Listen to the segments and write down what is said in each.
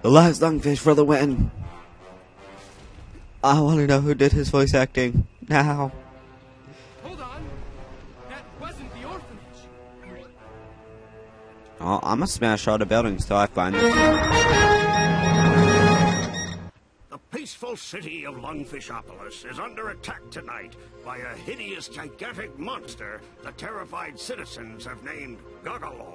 The last lungfish for the win. I want to know who did his voice acting now. Hold on. That wasn't the orphanage. Oh, I'm gonna smash all the buildings till I find them. The peaceful city of Lungfishopolis is under attack tonight by a hideous, gigantic monster the terrified citizens have named Goggalor.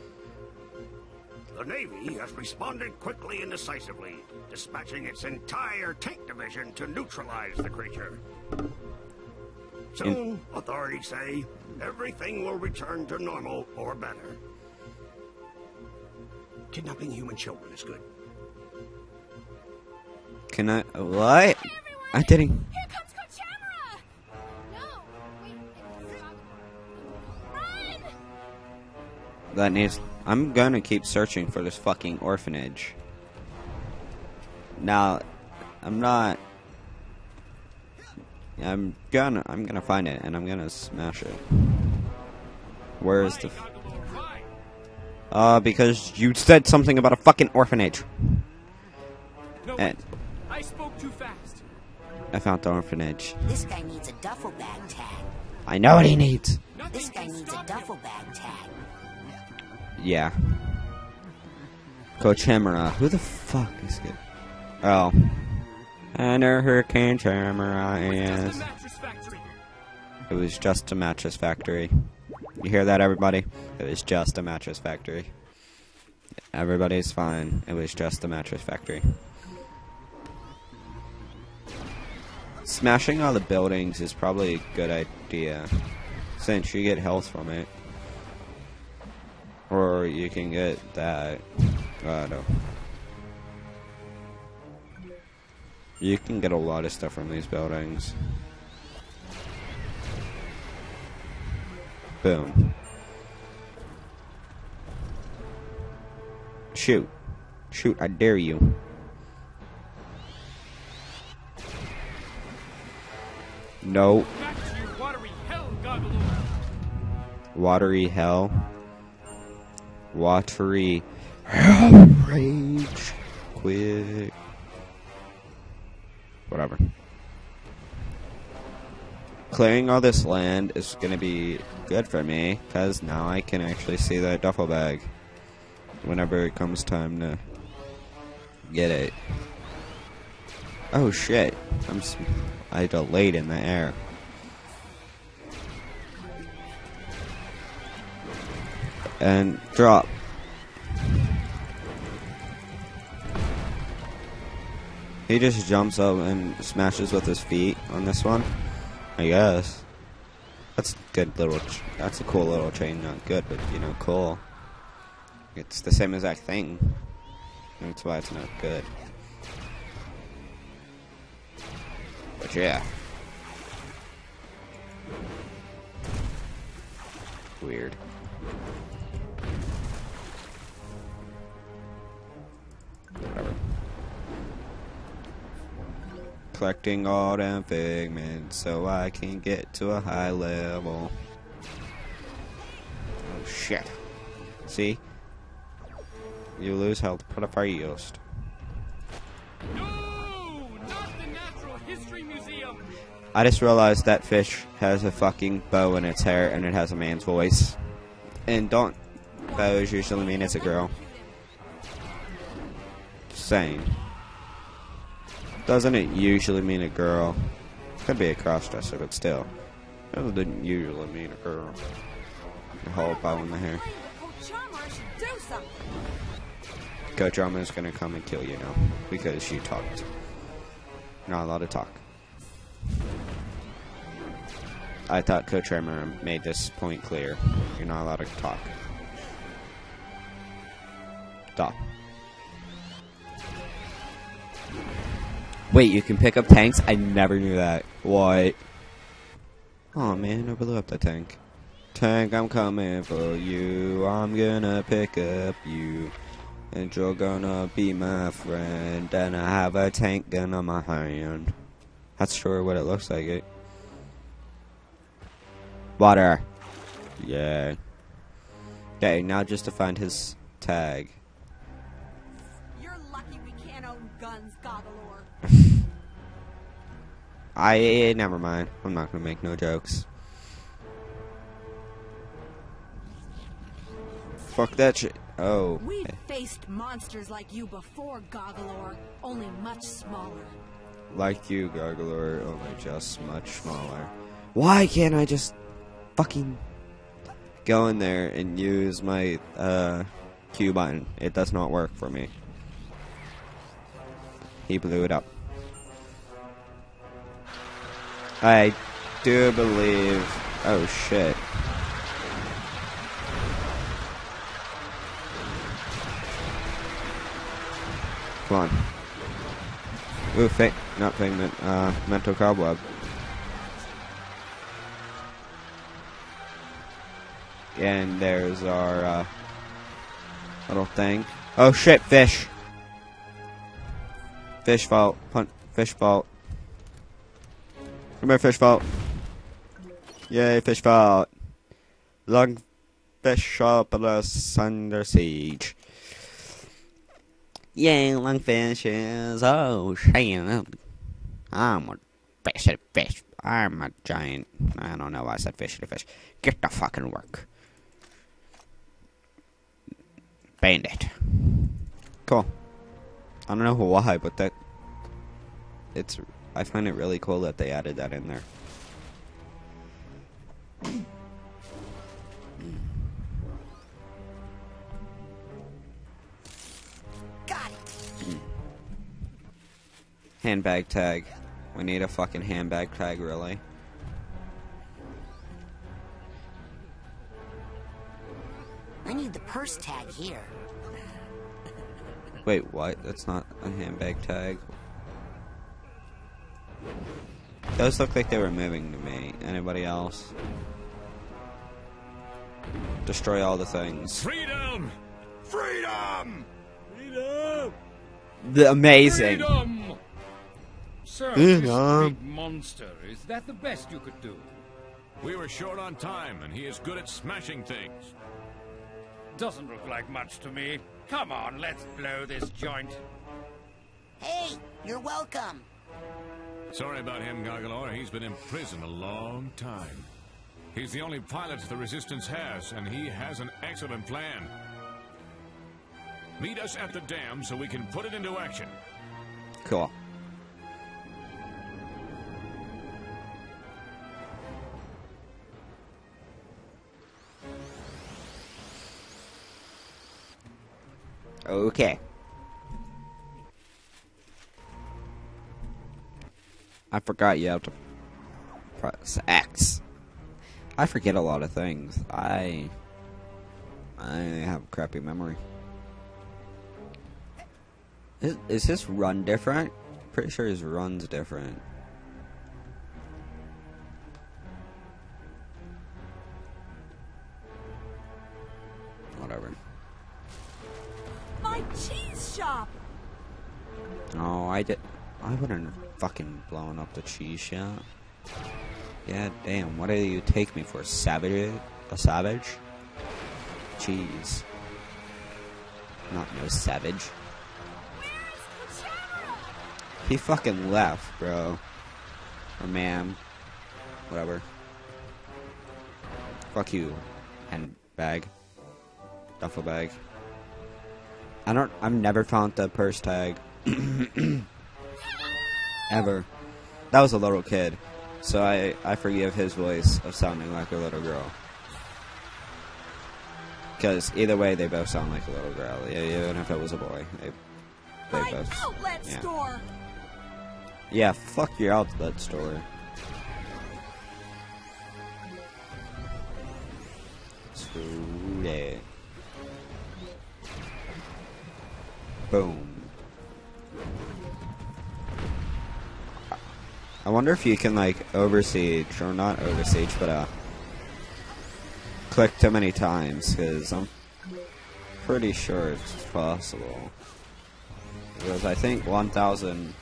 The Navy has responded quickly and decisively, dispatching its entire tank division to neutralize the creature. Soon, authorities say, everything will return to normal or better. Kidnapping human children is good. Can I? What? I didn't. Here comes Kochamara! No, wait, run! That needs. I'm gonna keep searching for this fucking orphanage. Now, I'm not. I'm gonna find it and I'm gonna smash it. Where is the? Because you said something about a fucking orphanage. No, And I spoke too fast. I found the orphanage. This guy needs a duffel bag tag. I know what he needs. This guy needs a duffel bag tag. Yeah. Kochamara. Who the fuck is good? Oh. I know who Kochamara is. It was just a mattress factory. You hear that, everybody? It was just a mattress factory. Everybody's fine. It was just a mattress factory. Smashing all the buildings is probably a good idea, since you get health from it. Or you can get that. No. You can get a lot of stuff from these buildings. Boom. Shoot. Shoot, I dare you. No. Back to your watery hell, Goggalor. Watery hell. Watery hell rage. Quick. Whatever. Clearing all this land is gonna be good for me, because now I can actually see that duffel bag whenever it comes time to get it. Oh shit. I delayed in the air. And drop. He just jumps up and smashes with his feet on this one, I guess. That's good little. That's a cool little chain. Not good, but you know, cool. It's the same exact thing. That's why it's not good. But yeah. Weird. Whatever. Collecting all them figments so I can get to a high level. Oh shit. See? You lose health, put up our used. No, not the Natural History Museum. I just realized that fish has a fucking bow in its hair and it has a man's voice. And don't bows usually mean it's a girl. Just saying. Doesn't it usually mean a girl? Could be a crossdresser, but still. It doesn't usually mean a girl. The whole bow in the hair. Kochamara should do something. Kochamara is gonna come and kill you now because you talked. You're not allowed to talk. I thought Kochamara made this point clear. You're not allowed to talk. Stop. Wait, you can pick up tanks? I never knew that. What? Oh man, I blew up the tank. Tank, I'm coming for you. I'm gonna pick up you. And you're gonna be my friend. And I have a tank gun on my hand. That's sure what it looks like it. Water. Yeah. Okay, now just to find his tag. You're lucky can't own guns, Goggalor. Never mind. I'm not gonna make no jokes. Fuck that shit. Oh. We've faced monsters like you before, Goggalor, only much smaller. Like you, Gargler, only just much smaller. Why can't I just fucking go in there and use my Q button? It does not work for me. He blew it up. I do believe... Oh shit. Come on. Ooh, not Figment, Mental Cobweb. And there's our, little thing. Oh shit, fish! Fish vault. Fish vault. Come here, fish vault. Yay, fish vault. Long fish Fishopolis under siege. Yay, lungfish is ocean. I'm a fish. I'm a giant. I don't know why I said fish. Get the fucking work. Bandit. Cool. I don't know why, but I find it really cool that they added that in there. Got it. Handbag tag. We need a fucking handbag tag, really. I need the purse tag here. Wait, what? That's not a handbag tag. Those look like they were moving to me. Anybody else? Destroy all the things. Freedom! Freedom! Freedom! Amazing. Freedom! Sir, Freedom. this big monster, is that the best you could do? We were short on time, and he is good at smashing things. Doesn't look like much to me. Come on, let's blow this joint. Hey, you're welcome. Sorry about him, Gargalor. He's been in prison a long time. He's the only pilot the Resistance has, and he has an excellent plan. Meet us at the dam so we can put it into action. Cool. Okay. I forgot you have to press X. I forget a lot of things. I have a crappy memory. Is his run different? Pretty sure his run's different. Whatever. My cheese shop! Oh, I wouldn't have fucking blown up the cheese shop. Yeah, damn. What do you take me for? A savage? Cheese. Not no savage. He fucking left, bro. Or ma'am. Whatever. Fuck you. Handbag. Duffel bag. I've never found the purse tag. Ever. That was a little kid. So I forgive his voice of sounding like a little girl. Because either way, they both sound like a little girl. Even if it was a boy. They My both. outlet Yeah. store! Yeah, fuck your outlet store. Sweet. Boom. I wonder if you can, like, oversiege, or not oversiege, but, click too many times, because I'm pretty sure it's possible. Because I think 1,000,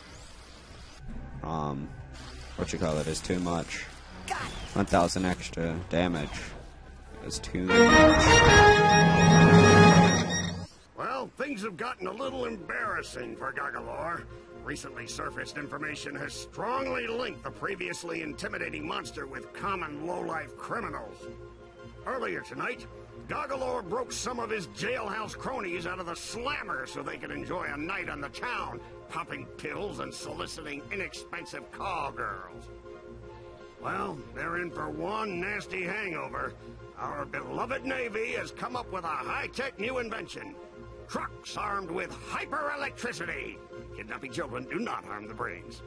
is too much. 1,000 extra damage is too much. Well, Well, things have gotten a little embarrassing for Goggalor. Recently surfaced information has strongly linked the previously intimidating monster with common low-life criminals. Earlier tonight, Goggalor broke some of his jailhouse cronies out of the slammer so they could enjoy a night on the town, popping pills and soliciting inexpensive call girls. Well, they're in for one nasty hangover. Our beloved Navy has come up with a high-tech new invention. Trucks armed with hyper-electricity. Kidnapping children do not harm the brains.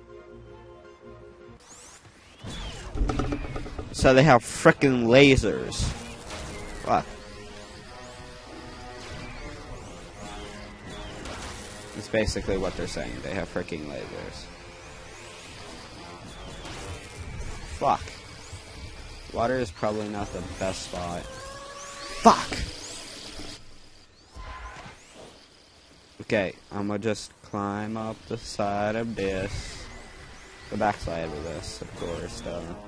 So they have frickin' lasers. What? It's basically what they're saying. They have frickin' lasers. Fuck. Water is probably not the best spot. Fuck! Okay, I'm gonna just climb up the side of this. The backside of this, of course,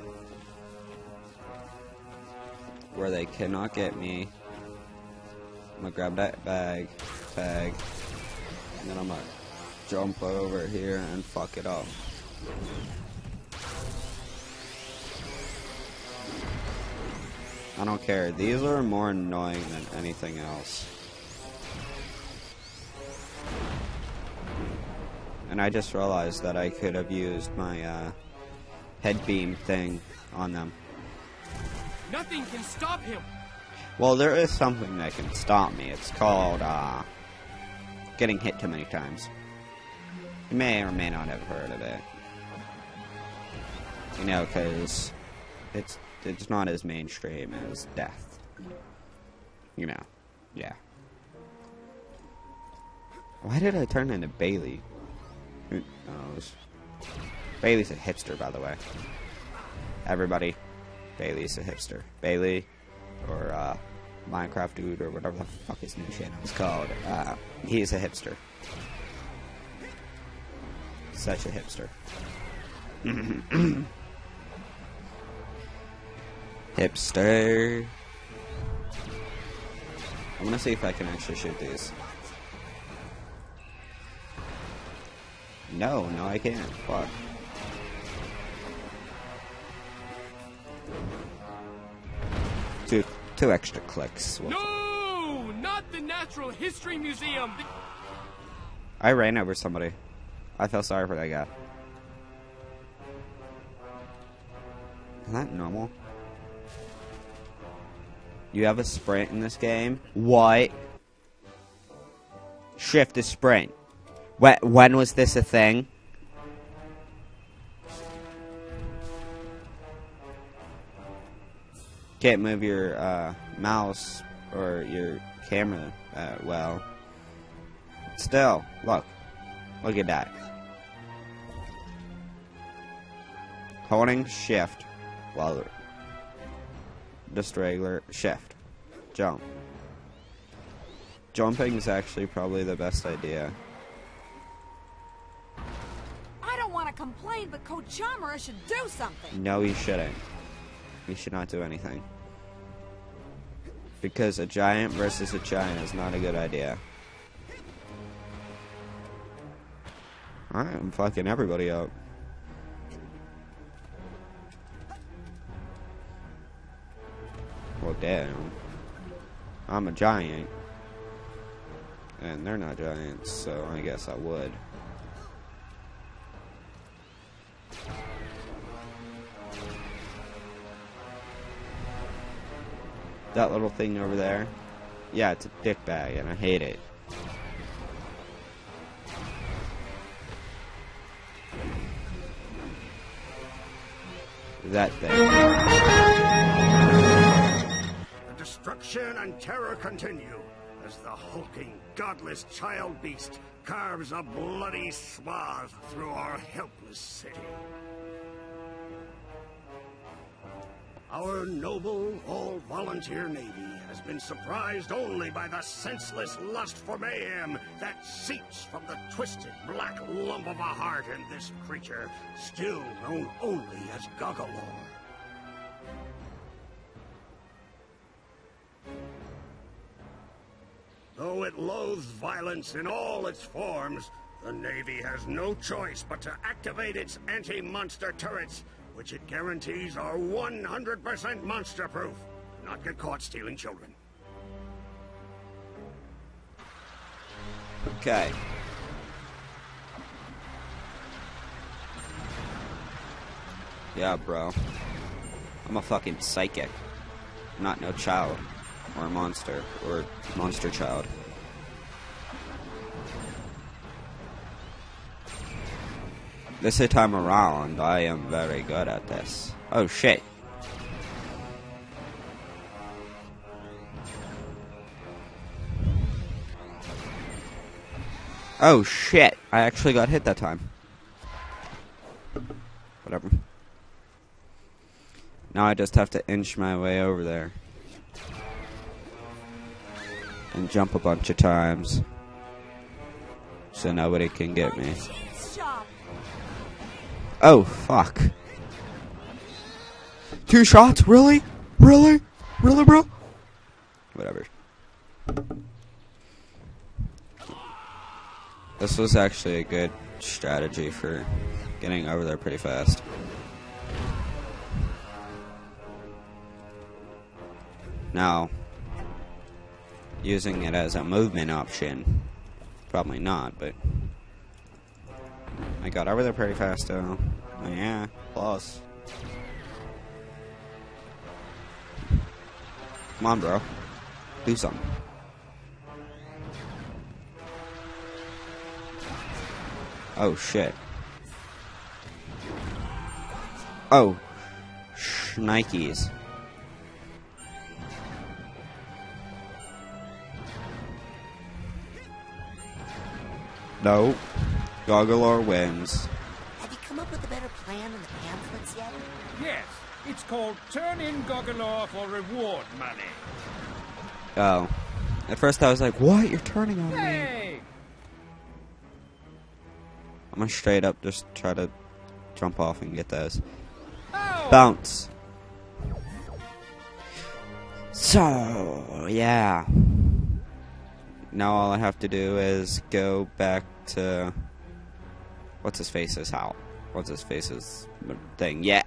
where they cannot get me. I'm gonna grab that bag, and then I'm gonna jump over here and fuck it up. I don't care. These are more annoying than anything else. And I just realized that I could have used my head beam thing on them. Nothing can stop him. Well, there is something that can stop me. It's called getting hit too many times. You may or may not have heard of it. You know, because it's not as mainstream as death. You know, yeah. Why did I turn into Bailey? Who knows? Bailey's a hipster, by the way. Everybody, Bailey's a hipster. Bailey, or Minecraft Dude, or whatever the fuck his new channel is called. He's a hipster. Such a hipster. Hipster. I want to see if I can actually shoot these. No, I can't. Fuck. Two extra clicks. No, not the Natural History Museum. I ran over somebody. I feel sorry for that guy. Is that normal? You have a sprint in this game? What? Shift is sprint. When was this a thing? Can't move your mouse or your camera well. Still, look at that. Holding shift while just regular shift. Jump. Jumping is actually probably the best idea. I don't want to complain, but Kochamara should do something. No, he shouldn't. He should not do anything. Because a giant versus a giant is not a good idea. Alright, I'm fucking everybody up. Well, damn. I'm a giant. And they're not giants, so I guess I would. That little thing over there, yeah, it's a dick bag, and I hate it. That thing. The destruction and terror continue as the hulking, godless child beast carves a bloody swath through our helpless city. Our noble, all-volunteer Navy has been surprised only by the senseless lust for mayhem that seeps from the twisted black lump of a heart in this creature, still known only as Goggalor. Though it loathes violence in all its forms, the Navy has no choice but to activate its anti-monster turrets, which it guarantees are 100% monster-proof. Not get caught stealing children. Okay. Yeah, bro. I'm a fucking psychic. I'm not no child. Or a monster. Or monster child. This time around, I am very good at this. Oh, shit. Oh, shit. I actually got hit that time. Whatever. Now I just have to inch my way over there. And jump a bunch of times. So nobody can get me. Oh, fuck. 2 shots? Really? Really? Really, bro? Whatever. This was actually a good strategy for getting over there pretty fast. Now, using it as a movement option, probably not, but I got over there pretty fast though. Yeah, plus. Come on, bro. Do something. Oh, shit. Oh. Shnikes. No. Goggalor wins. Have you come up with a better plan than the pamphlets yet? Yes, it's called Turn in Goggalor for reward money. Oh. At first I was like, what? You're turning on me. Hey! I'm gonna straight up just try to jump off and get those. Oh! Bounce. So, yeah. Now all I have to do is go back to... What's his face's house? What's his face's thing? Yeah.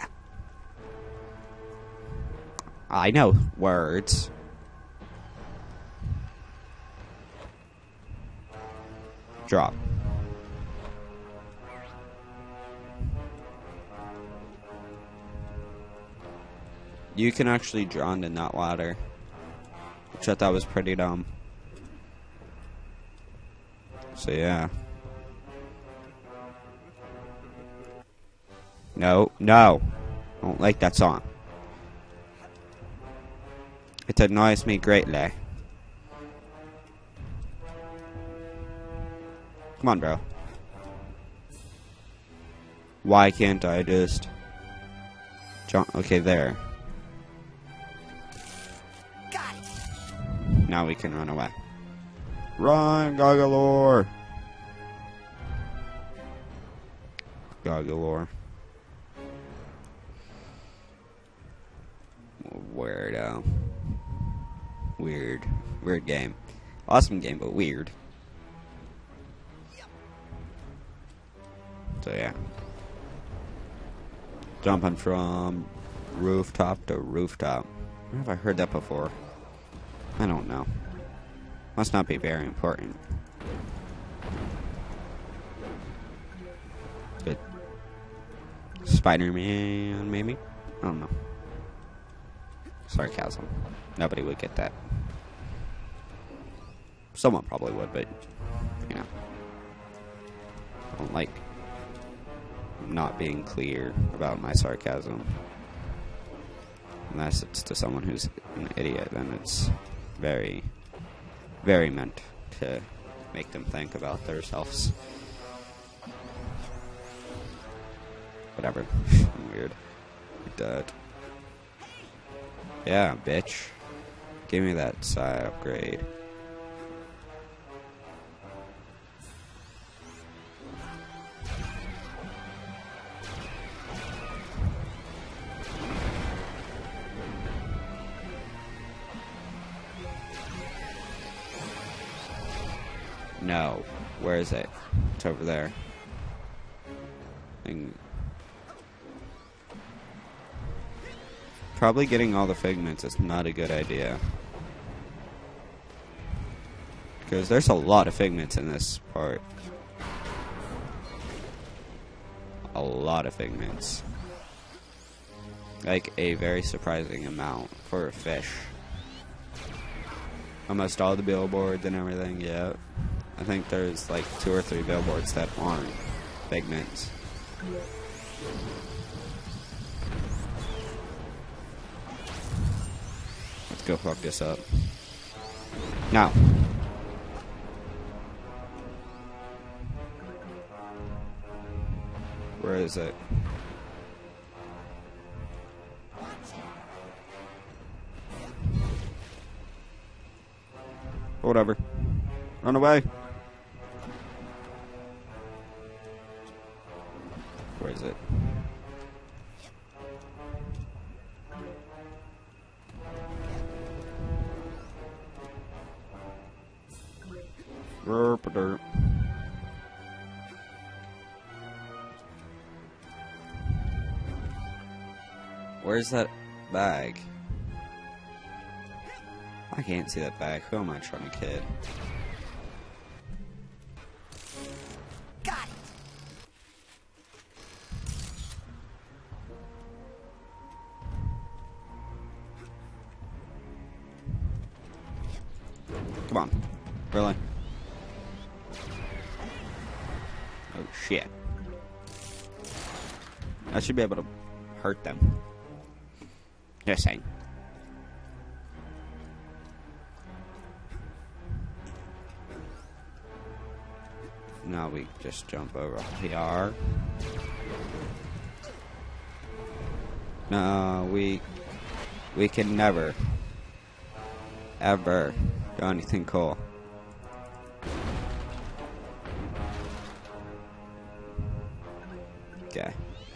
I know words. Drop. You can actually drown in that ladder, which I thought was pretty dumb. So yeah. No, no. I don't like that song. It annoys me greatly. Come on, bro. Why can't I just jump? Okay, there. Got it. Now we can run away. Run, Goggalor! Goggalor. Weirdo. Weird. Weird game. Awesome game, but weird. So yeah. Jumping from rooftop to rooftop. Where have I heard that before? I don't know. Must not be very important. But Spider-Man, maybe? I don't know. Sarcasm. Nobody would get that. Someone probably would, but, you know. I don't like not being clear about my sarcasm. Unless it's to someone who's an idiot, then it's very, very meant to make them think about themselves. Whatever. Weird. Dead. Yeah, bitch. Give me that psi upgrade. No. Where is it? It's over there. Probably getting all the figments is not a good idea. Because there's a lot of figments in this part. A lot of figments. Like a very surprising amount for a fish. Almost all the billboards and everything, yeah. I think there's like 2 or 3 billboards that aren't figments. Let's go fuck this up. Now. Where is it? Whatever. Run away. Where is it? Derp. Where's that bag? I can't see that bag. Who am I trying to kid? Got it. Come on. Really? Oh shit. I should be able to hurt them. Just saying. Now we just jump over here. No, we can never, ever do anything cool. Okay.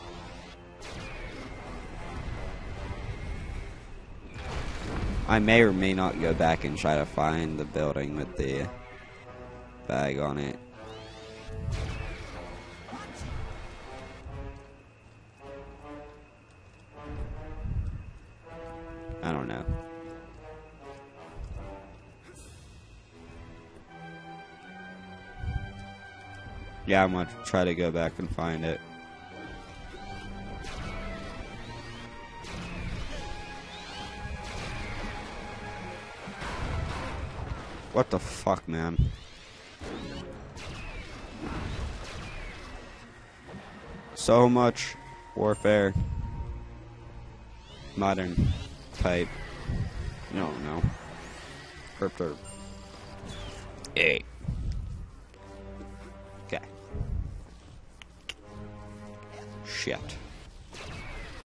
I may or may not go back and try to find the building with the bag on it. I don't know. Yeah, I'm gonna try to go back and find it. What the fuck, man? So much warfare. Modern type. No. Crypto. Hey. Okay. Shit.